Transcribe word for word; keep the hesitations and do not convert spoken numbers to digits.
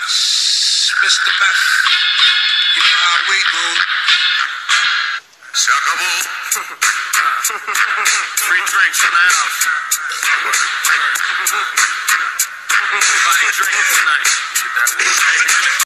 Mister Meth, you know how we go. Suckable. Free drinks in the house. Buy a drink tonight. Get that